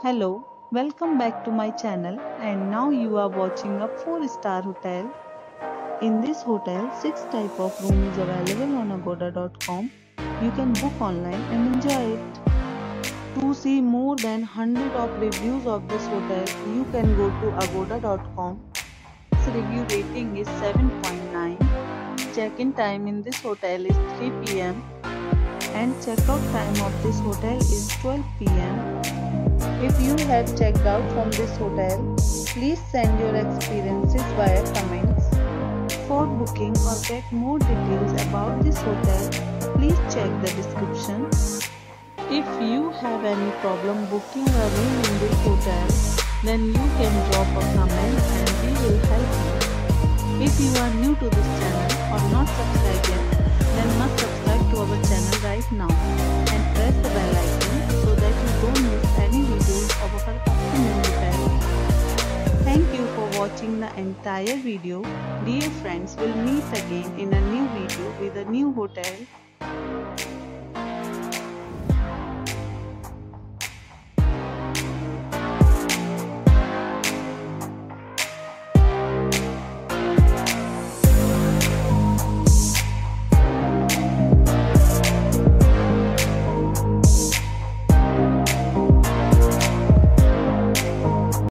Hello, welcome back to my channel and now you are watching a 4-star hotel. In this hotel, 6 type of room is available on agoda.com. You can book online and enjoy it. To see more than 100 of reviews of this hotel, you can go to agoda.com. Its review rating is 7.9. Check-in time in this hotel is 3 p.m. and check-out time of this hotel is 12 p.m. If you have checked out from this hotel, please send your experiences via comments. For booking or get more details about this hotel, please check the description. If you have any problem booking a room in this hotel, then you can drop a comment and we will help you. If you are new to this channel or not subscribed yet, then must subscribe to our channel right now and press the bell icon so that you don't miss any videos of our upcoming hotel. Thank you for watching the entire video. Dear friends, we'll meet again in a new video with a new hotel.